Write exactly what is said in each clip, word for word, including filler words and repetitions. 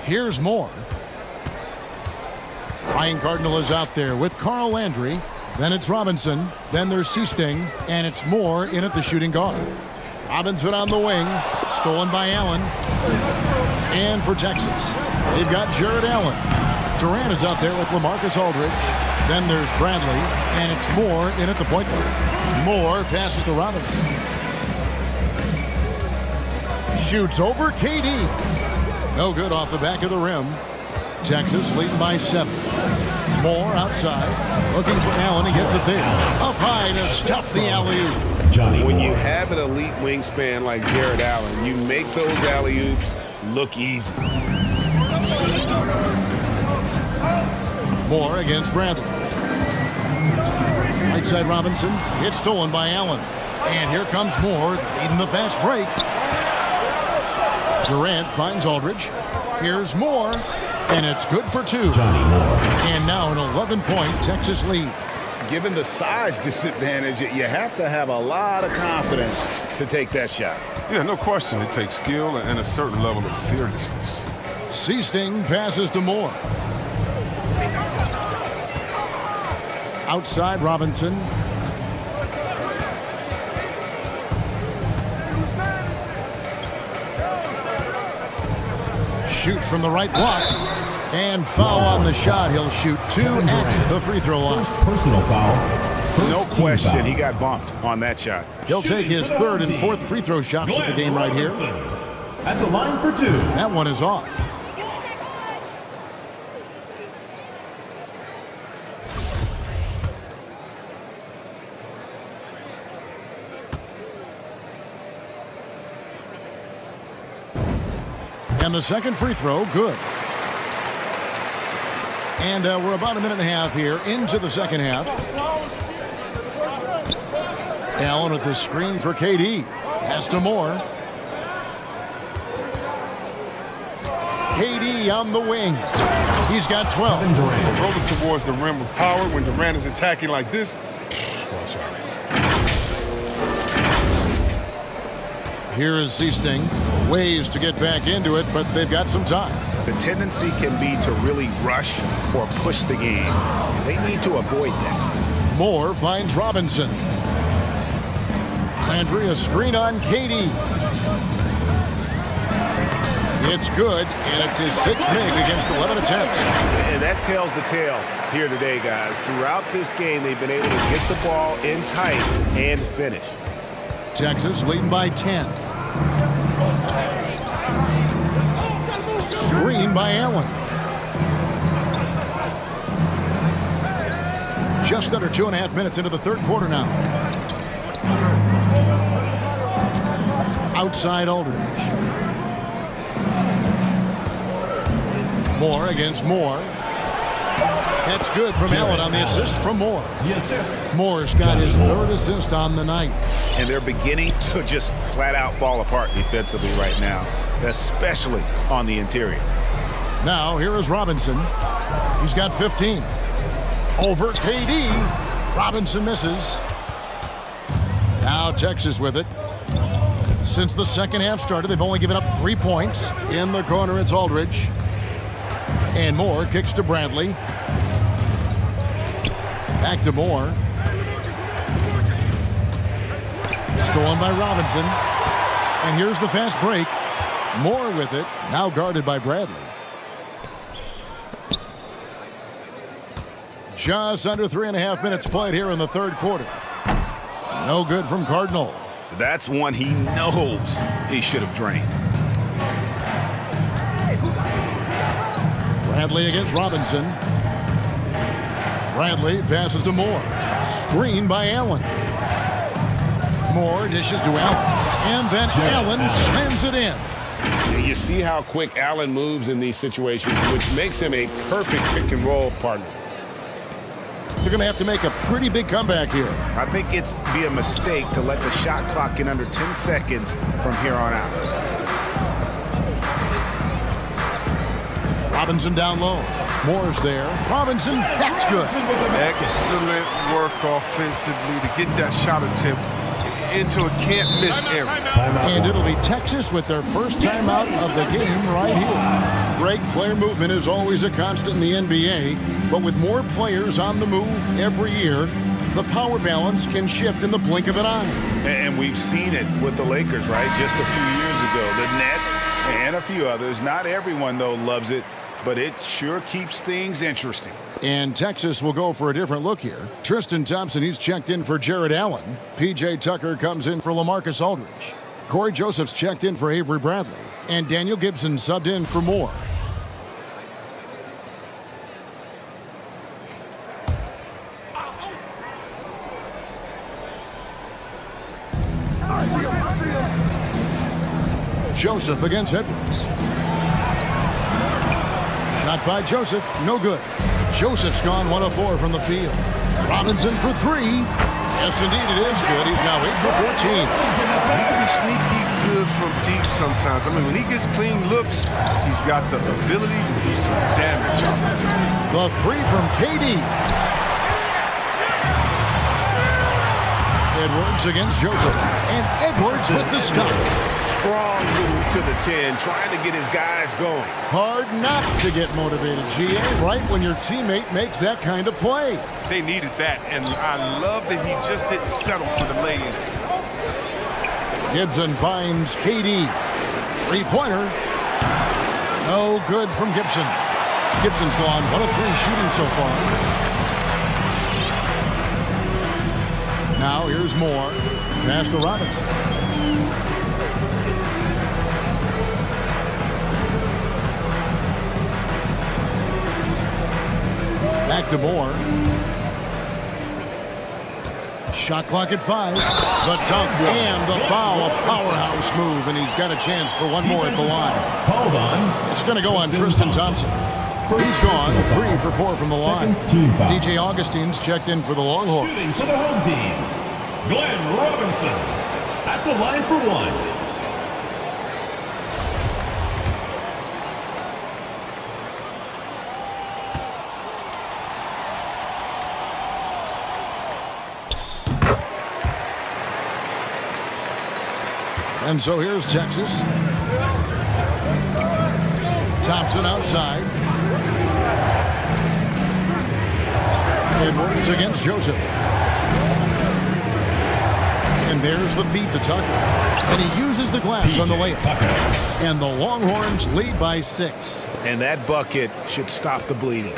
Here's Moore. Ryan Cardinal is out there with Carl Landry. Then it's Robinson. Then there's Seasting. And it's Moore in at the shooting guard. Robinson on the wing. Stolen by Allen. And for Texas, they've got Jarrett Allen. Durant is out there with LaMarcus Aldridge. Then there's Bradley. And it's Moore in at the point guard. Moore passes to Robinson. Shoots over K D. No good off the back of the rim. Texas leading by seven. Moore outside. Looking for Allen. He gets it there. Up high to stuff the alley-oop. When you have an elite wingspan like Jarrett Allen, you make those alley-oops look easy. Moore against Bradley. Right side Robinson. It's stolen by Allen. And here comes Moore leading the fast break. Durant finds Aldridge. Here's Moore. And it's good for two. And now an eleven point Texas lead. Given the size disadvantage, you have to have a lot of confidence to take that shot. Yeah, no question. It takes skill and a certain level of fearlessness. Seasting passes to Moore. Outside Robinson. Shoots from the right block. And foul on the shot. He'll shoot two at the free throw line. Personal foul. No question, he got bumped on that shot. He'll take his third and fourth free throw shots of the game right here. At the line for two. That one is off. And the second free throw, good. And uh, we're about a minute and a half here into the second half. Allen with the screen for K D. Pass to Moore. K D on the wing. He's got twelve. Rolling towards the rim with power when Durant is attacking like this. Watch out. Here is Seasting. Ways to get back into it, but they've got some time. The tendency can be to really rush or push the game. They need to avoid that. Moore finds Robinson. Landry, a screen on K D. It's good, and it's his sixth make against eleven attempts. And that tells the tale here today, guys. Throughout this game, they've been able to get the ball in tight and finish. Texas leading by ten. Screen by Allen. Just under two and a half minutes into the third quarter now. Outside Aldridge. Moore against Moore. That's good from Allen on the assist from Moore. The assist. Moore's got his third assist on the night. And they're beginning to just flat out fall apart defensively right now, especially on the interior. Now here is Robinson. He's got fifteen. Over K D. Robinson misses. Now Texas with it. Since the second half started, they've only given up three points. In the corner, it's Aldridge. And Moore kicks to Bradley. Back to Moore. Stolen by Robinson. And here's the fast break. Moore with it. Now guarded by Bradley. Just under three and a half minutes played here in the third quarter. No good from Cardinal. That's one he knows he should have drained. Bradley against Robinson. Bradley passes to Moore. Screen by Allen. Moore dishes to Allen. And then Allen slams it in. You see how quick Allen moves in these situations, which makes him a perfect pick and roll partner. They're going to have to make a pretty big comeback here. I think it's be a mistake to let the shot clock get under ten seconds from here on out. Robinson down low. Moore's there. Robinson, that's good. Excellent work offensively to get that shot attempt into a can't-miss area. And it'll be Texas with their first timeout of the game right here. Great player movement is always a constant in the N B A, but with more players on the move every year, the power balance can shift in the blink of an eye. And we've seen it with the Lakers, right? Just a few years ago. The Nets and a few others. Not everyone, though, loves it, but it sure keeps things interesting. And Texas will go for a different look here. Tristan Thompson, he's checked in for Jarrett Allen. P J Tucker comes in for LaMarcus Aldridge. Corey Joseph's checked in for Avery Bradley. And Daniel Gibson subbed in for Moore. Joseph against Edwards. Shot by Joseph, no good. Joseph's gone one of four from the field. Robinson for three. Yes, indeed, it is good. He's now eight for fourteen. He can be sneaky good from deep sometimes. I mean, when he gets clean looks, he's got the ability to do some damage. The three from K D. Edwards against Joseph. And Edwards with the stop. Strong move to the ten, trying to get his guys going. Hard not to get motivated, G A, right when your teammate makes that kind of play. They needed that, and I love that he just didn't settle for the lay-in. Gibson finds K D. Three-pointer. No good from Gibson. Gibson's gone one of three shooting so far. Now here's Moore. Pass to Robinson. Back to Moore. Shot clock at five. The dunk and the foul. A powerhouse move, and he's got a chance for one more at the line. Called on. It's going to go on Tristan Thompson. He's gone three for four from the line. D J Augustine's checked in for the Longhorns. Shooting for the home team, Glenn Robinson at the line for one. And so here's Texas. Thompson outside. Edwards against Joseph. And there's the feed to Tucker. And he uses the glass on the layup. And the Longhorns lead by six. And that bucket should stop the bleeding.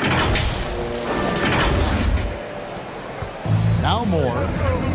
Now Moore.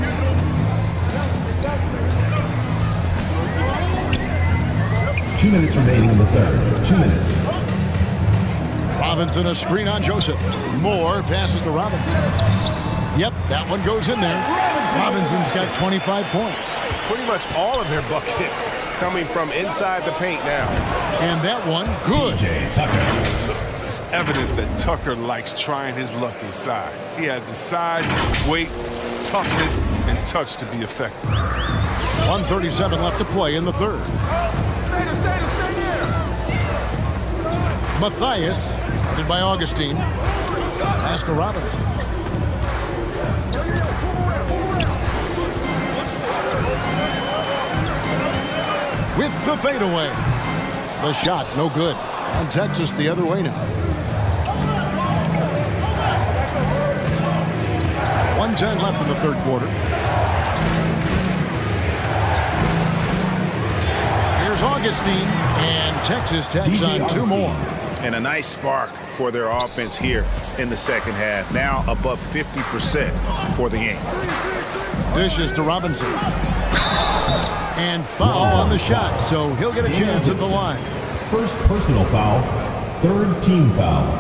Two minutes remaining in the third. Two minutes. Robinson, a screen on Joseph. Moore passes to Robinson. Yep, that one goes in there. Robinson's got twenty-five points. Pretty much all of their buckets coming from inside the paint now. And that one, good. It's evident that Tucker likes trying his luck inside. He has the size, weight, toughness, and touch to be effective. one thirty-seven left to play in the third. Matthias, guarded by Augustine. Pass to Robinson. With the fadeaway. The shot, no good. And Texas the other way now. one ten left in the third quarter. Here's Augustine, and Texas tacks on two more. And a nice spark for their offense here in the second half. Now above fifty percent for the game. Dishes to Robinson. And foul on the shot, so he'll get a chance at the line. First personal foul, third team foul.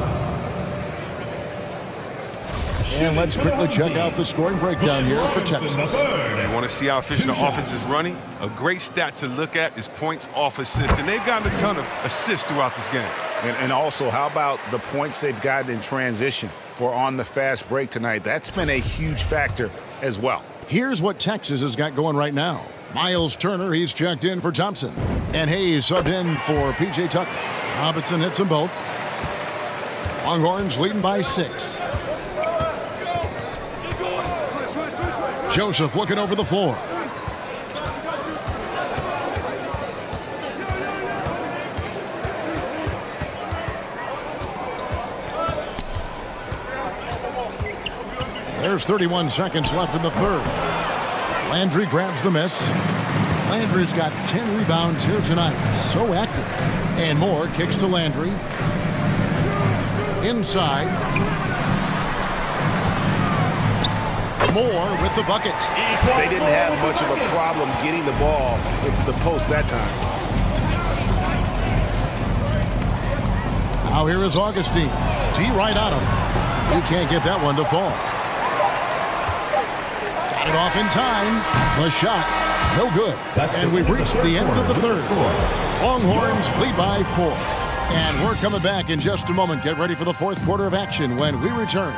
And let's quickly check out the scoring breakdown here for Texas. You want to see how efficient the offense is running? A great stat to look at is points off assist, and they've gotten a ton of assists throughout this game. And, and also, how about the points they've gotten in transition or on the fast break tonight? That's been a huge factor as well. Here's what Texas has got going right now. Miles Turner, he's checked in for Thompson. And Hayes subbed in for P J Tucker. Robinson hits them both. Longhorns leading by six. Joseph looking over the floor. There's thirty-one seconds left in the third. Landry grabs the miss. Landry's got ten rebounds here tonight. So active. And more kicks to Landry. Inside. Moore with the bucket. They didn't have much of a problem getting the ball into the post that time. Now here is Augustine. T right on him. He can't get that one to fall. Got it off in time. The shot, no good. And we've reached the end of the third. Longhorns lead by four. And we're coming back in just a moment. Get ready for the fourth quarter of action when we return.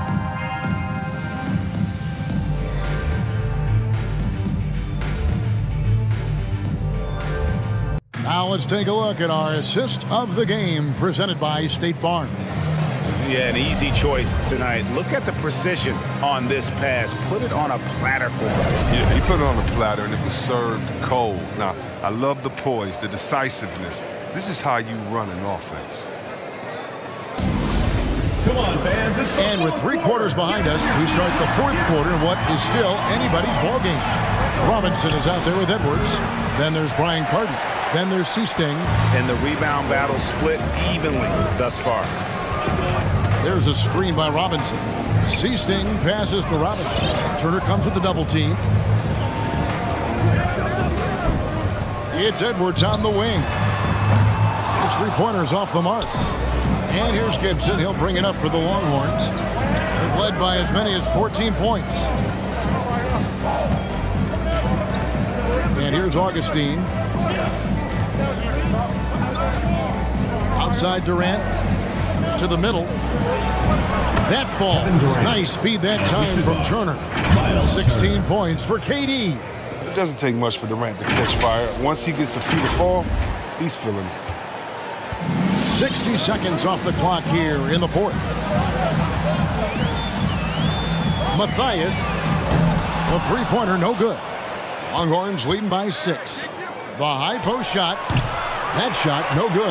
Now let's take a look at our assist of the game presented by State Farm. Yeah, an easy choice tonight. Look at the precision on this pass. Put it on a platter for him. Yeah, he put it on a platter and it was served cold. Now, I love the poise, the decisiveness. This is how you run an offense. Come on, fans. It's and with three quarters behind us, we start the fourth quarter in what is still anybody's ballgame. Robinson is out there with Edwards. Then there's Brian Carden. Then there's C-Sting. And the rebound battle split evenly thus far. There's a screen by Robinson. C-Sting passes to Robinson. Turner comes with the double team. It's Edwards on the wing. His three-pointers off the mark. And here's Gibson. He'll bring it up for the Longhorns. They've led by as many as fourteen points. And here's Augustine. Outside Durant. To the middle. That ball. Nice speed that time from Turner. sixteen points for K D. It doesn't take much for Durant to catch fire. Once he gets a few to fall, he's feeling it. sixty seconds off the clock here in the fourth. Matthias. The three-pointer, no good. Longhorns leading by six. The high post shot. That shot, no good.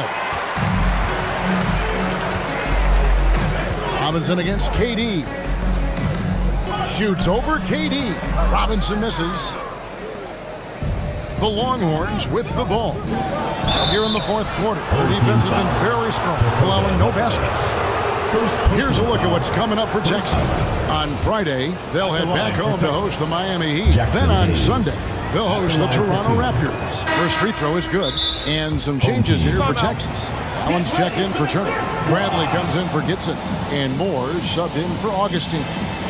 Robinson against K D. Shoots over K D. Robinson misses. The Longhorns with the ball. Here in the fourth quarter, their defense has been very strong, allowing no baskets. Here's a look at what's coming up for Jaxson. On Friday, they'll head back home to host the Miami Heat. Then on Sunday, they'll host the Toronto Raptors. First free throw is good. And some changes here for Texas. Allen's checked in for Turner. Bradley comes in for Gibson. And Moore subbed in for Augustine.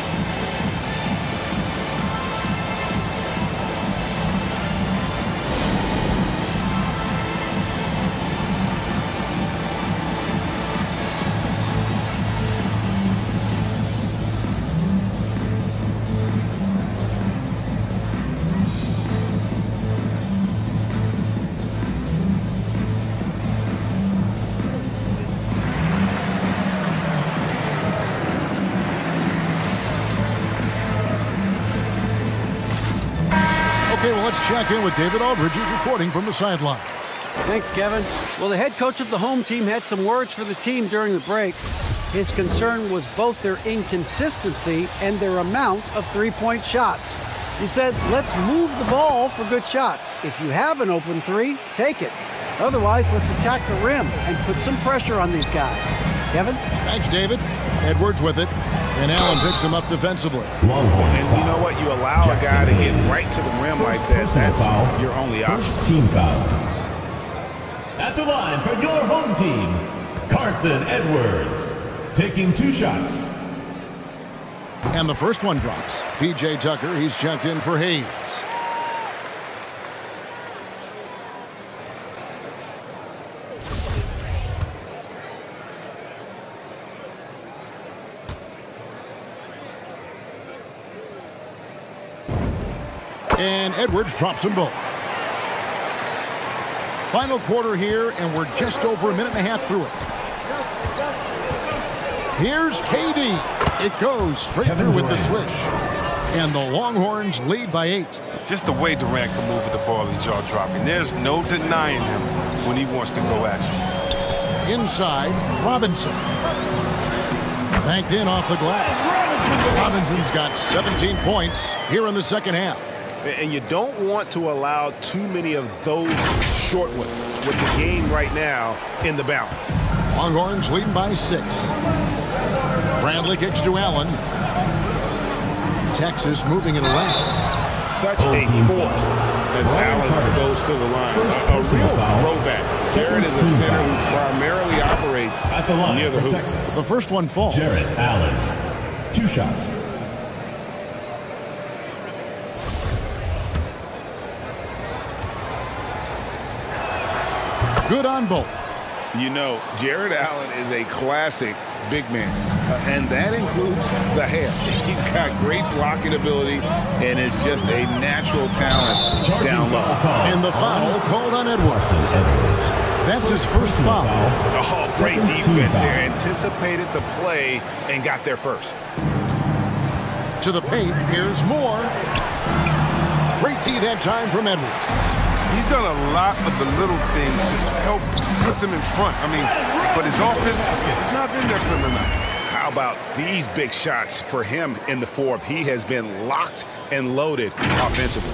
Okay, well, let's check in with David Aldridge, who's reporting from the sidelines. Thanks, Kevin. Well, the head coach of the home team had some words for the team during the break. His concern was both their inconsistency and their amount of three-point shots. He said, let's move the ball for good shots. If you have an open three, take it. Otherwise, let's attack the rim and put some pressure on these guys. Kevin? Thanks, David. Edwards with it. And Allen picks him up defensively. And you know what? You allow a guy to get right to the rim like that. That's your only option. First team foul. At the line for your home team, Carsen Edwards, taking two shots. And the first one drops. P J Tucker, he's checked in for Hayes. And Edwards drops them both. Final quarter here, and we're just over a minute and a half through it. Here's K D. It goes straight through with the swish. And the Longhorns lead by eight. Just the way Durant can move with the ball is jaw-dropping. There's no denying him when he wants to go at you. Inside, Robinson. Banked in off the glass. Robinson's got seventeen points here in the second half. And you don't want to allow too many of those short ones with the game right now in the balance. Longhorns leading by six. Bradley kicks to Allen. Texas moving it around. Such a force as Allen goes to the line. A, a real throwback. Jarrett is a center who primarily operates at the line near the hoop. Texas. The first one falls. Jarrett Allen. Two shots. Good on both. You know, Jarrett Allen is a classic big man, uh, and that includes the hair. He's got great blocking ability and is just a natural talent down low. And the foul called on Edwards. That's his first foul. Oh, great defense there. Anticipated the play and got there first. To the paint, here's Moore. Great D that time from Edwards. He's done a lot of the little things to help put them in front. I mean, but his offense has not been there for him tonight. How about these big shots for him in the fourth? He has been locked and loaded offensively.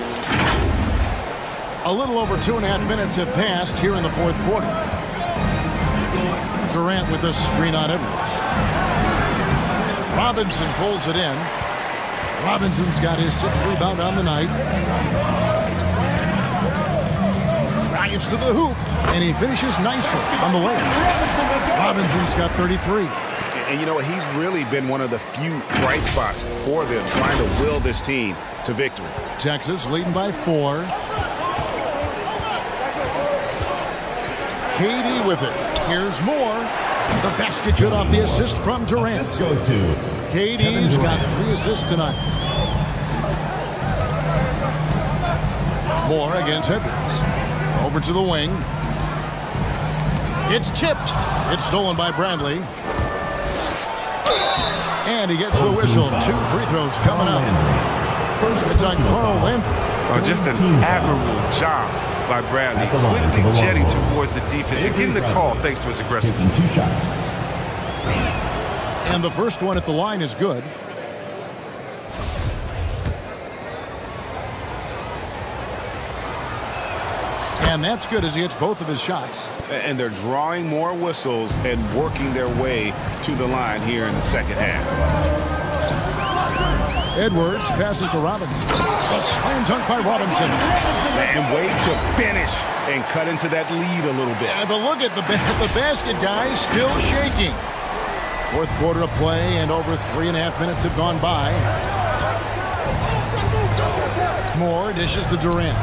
A little over two and a half minutes have passed here in the fourth quarter. Durant with the screen on Edwards. Robinson pulls it in. Robinson's got his sixth rebound on the night. Drives to the hoop, and he finishes nicely on the layup. Robinson's got thirty-three. And you know what? He's really been one of the few bright spots for them, trying to will this team to victory. Texas leading by four. Katie with it. Here's Moore. The basket good off the assist from Durant. Assist goes to Katie's got three assists tonight. Moore against Edwards. Over to the wing. It's tipped. It's stolen by Bradley. And he gets the whistle. Two free throws coming up. It's on Carl Landry. Oh, just an admirable job by Bradley. Quickly jetting towards the defense and getting the call thanks to his aggressiveness. Two shots. And the first one at the line is good. And that's good as he hits both of his shots. And they're drawing more whistles and working their way to the line here in the second half. Edwards passes to Robinson. A slam dunk by Robinson. And way to finish and cut into that lead a little bit. Yeah, but look at the, ba the basket guy still shaking. Fourth quarter of play and over three and a half minutes have gone by. Moore dishes to Durant.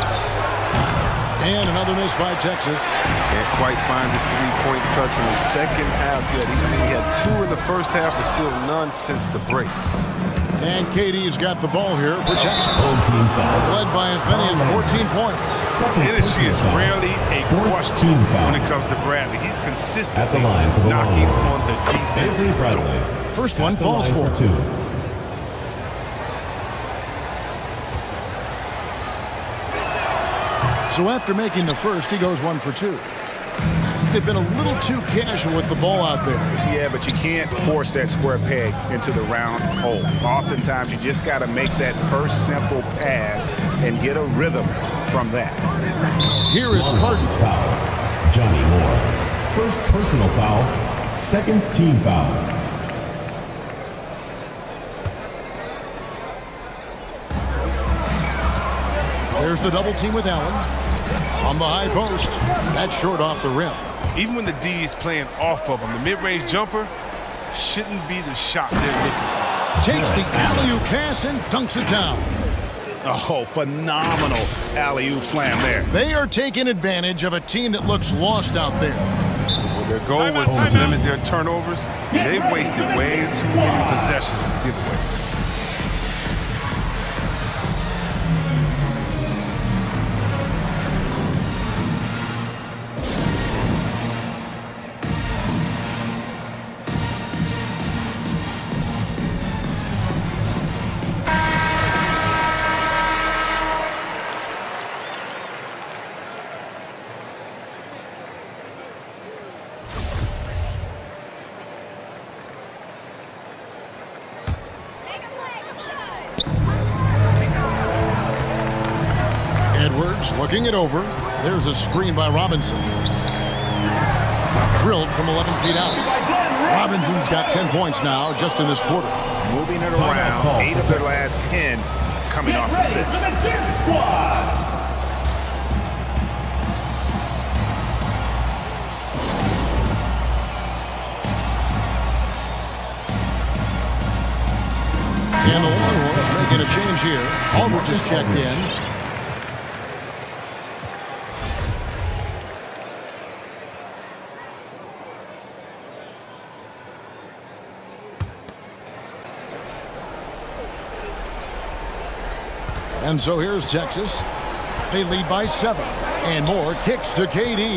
And another miss by Texas. Can't quite find his three-point touch in the second half yet. He, I mean, he had two in the first half, but still none since the break. And Katie's got the ball here for Jaxson. Led by as many as fourteen points. Energy is rarely a question when it comes to Bradley. He's consistently knocking on the defense's door. First one falls for two. So after making the first, he goes one for two. They've been a little too casual with the ball out there. Yeah, but you can't force that square peg into the round hole. Oftentimes, you just got to make that first simple pass and get a rhythm from that. Here is Carsen. Foul. Johnny Moore. First personal foul. Second team foul. There's the double team with Allen. On the high post. That's short off the rim. Even when the D is playing off of him, the mid-range jumper shouldn't be the shot they're looking for. Takes the alley-oop pass and dunks it down. Oh, phenomenal alley-oop slam there. They are taking advantage of a team that looks lost out there. Well, their goal was to limit their turnovers. They've wasted way too many possessions with giveaways. Edwards looking it over. There's a screen by Robinson. Drilled from eleven feet out. Robinson's got ten points now just in this quarter. Moving it around. Eight of their last ten coming off assists. And the Longhorns making a change here. Aldridge is checked in. And so here's Texas. They lead by seven. And more kicks to K D.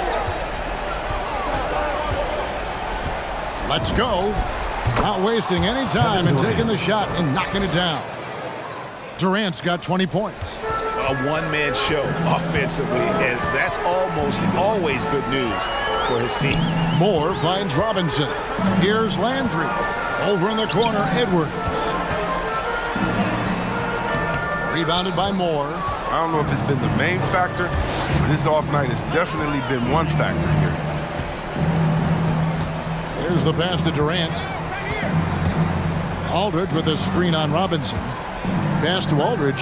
Let's go. Not wasting any time and taking the shot and knocking it down. Durant's got twenty points. A one-man show offensively, and that's almost always good news for his team. Moore finds Robinson. Here's Landry. Over in the corner, Edwards. Rebounded by Moore. I don't know if it's been the main factor, but this off night has definitely been one factor here. Here's the pass to Durant. Aldridge with a screen on Robinson. Pass to Aldridge.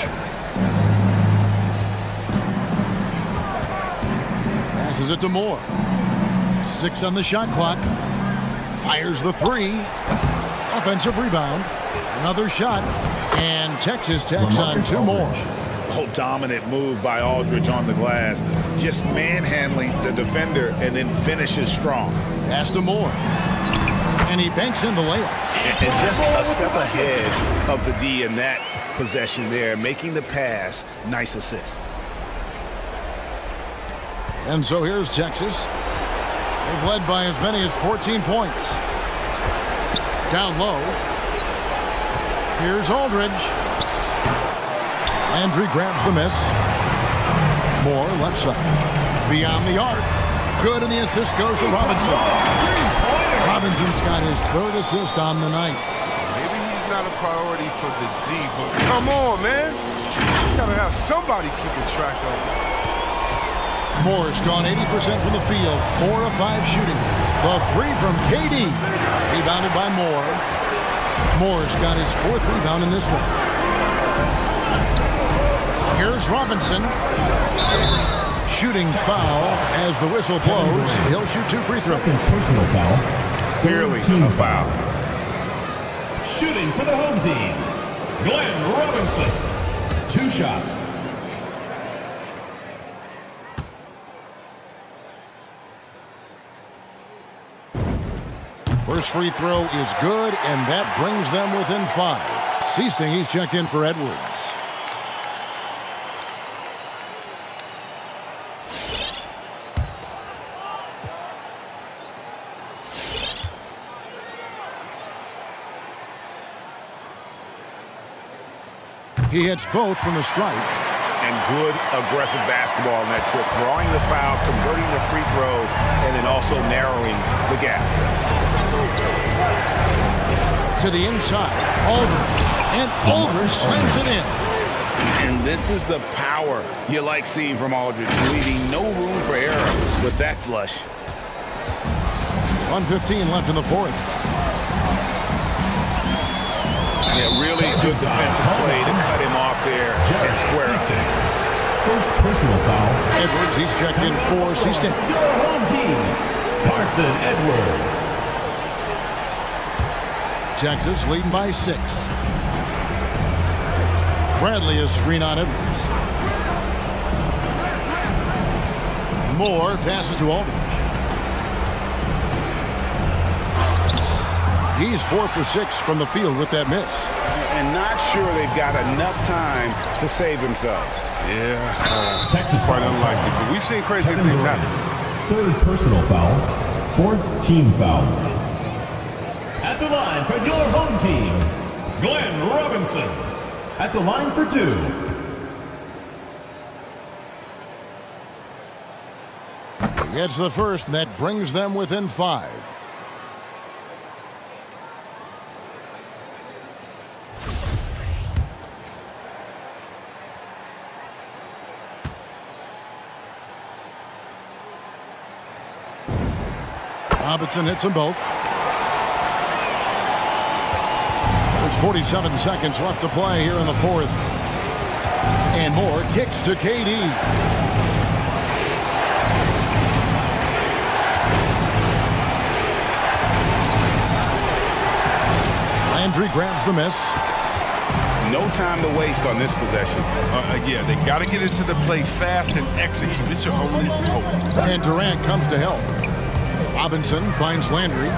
Passes it to Moore. Six on the shot clock. Fires the three. Offensive rebound. Another shot. And Texas tacks on two more. Oh, dominant move by Aldridge on the glass. Just manhandling the defender and then finishes strong. Pass to Moore. And he banks in the layup. And, and just a step ahead of the D in that possession there, making the pass. Nice assist. And so here's Texas. They've led by as many as fourteen points. Down low. Here's Aldridge. Landry grabs the miss. Moore left side. Beyond the arc. Good, and the assist goes to Robinson. Robinson's got his third assist on the night. Maybe he's not a priority for the D, but come on, man. You gotta have somebody keeping track of him. Moore's gone eighty percent from the field. Four of five shooting. The three from K D. Rebounded by Moore. Moore's got his fourth rebound in this one. Here's Robinson. Shooting foul as the whistle blows. He'll shoot two free throws. Second personal foul. Clearly a foul. Shooting for the home team, Glenn Robinson. Two shots. First free throw is good, and that brings them within five. Seasting, he's checked in for Edwards. He hits both from the stripe. And good aggressive basketball on that trip. Drawing the foul, converting the free throws, and then also narrowing the gap. To the inside. Aldridge. And Aldridge slams it in. And this is the power you like seeing from Aldridge, leaving no room for error with that flush. one fifteen left in the fourth. Yeah, really good defensive play to cut him off there and square up. First personal foul. Edwards, he's checked in for Seasting. Your home team, Carsen Edwards. Texas leading by six. Bradley is screen on Edwards. Moore passes to Aldridge. He's four for six from the field with that miss. And not sure they've got enough time to save themselves. Yeah, uh, Texas quite unlikely, but we've seen crazy things happen. Third personal foul. Fourth team foul. At the line for your home team, Glenn Robinson. At the line for two. He gets the first, and that brings them within five. Robinson hits them both. There's forty-seven seconds left to play here in the fourth. And more kicks to K D. Landry grabs the miss. No time to waste on this possession. Uh, yeah, they got to get into the play fast and execute. It's your only hope. And Durant comes to help. Robinson finds Landry.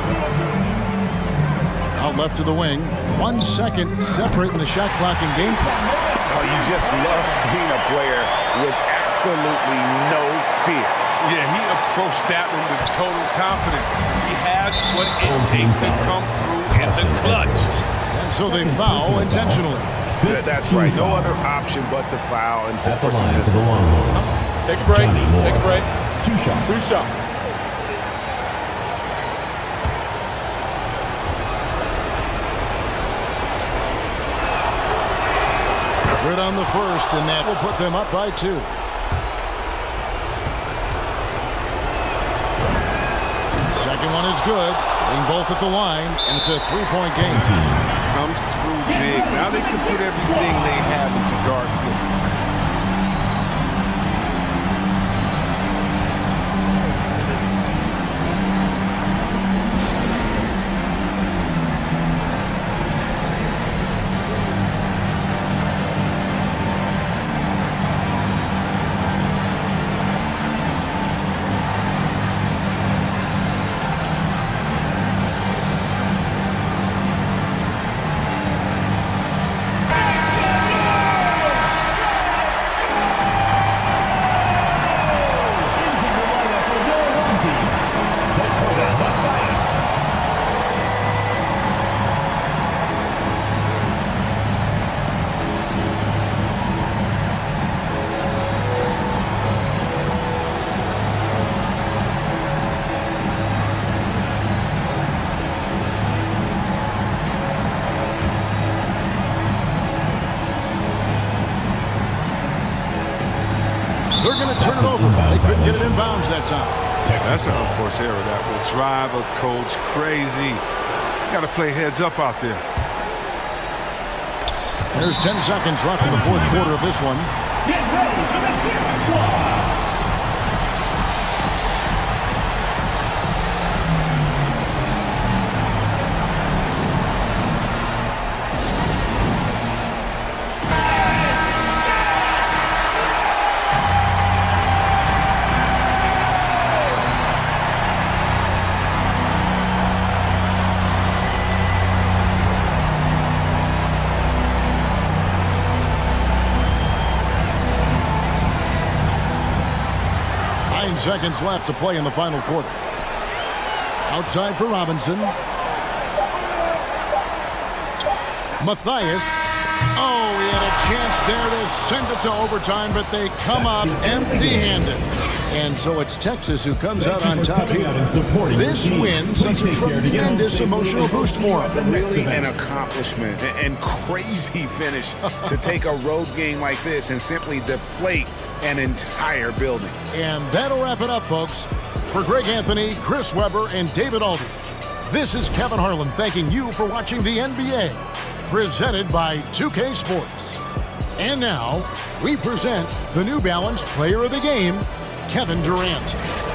Out left to the wing. One second separating the shot clock and game clock. Oh, you just love seeing a player with absolutely no fear. Yeah, he approached that one with total confidence. He has what it takes to come through in the clutch. And so they foul intentionally. That, that's right. No other option but to foul and hope for some misses. Take a break. Take a break. Two shots. Two shots. Good on the first, and that will put them up by two. Second one is good. Getting both at the line, and it's a three-point game. Comes through big. Now they can put everything they have into guard against them. They're going to turn it over. They couldn't get it in bounds that time. That's an unforced error. That will drive a coach crazy. Got to play heads up out there. There's ten seconds left in the fourth quarter of this one. Get ready for the Gear Squad. Seconds left to play in the final quarter. Outside for Robinson. Matthias. Oh, he had a chance there to send it to overtime, but they come up empty-handed. And so it's Texas who comes out on top here. This win, such a tremendous emotional boost for them. Really an accomplishment and crazy finish to take a road game like this and simply deflate an entire building. And that'll wrap it up, folks. For Greg Anthony, Chris Webber, and David Aldridge, this is Kevin Harlan thanking you for watching the N B A, presented by two K Sports. And now, we present the New Balance Player of the Game, Kevin Durant.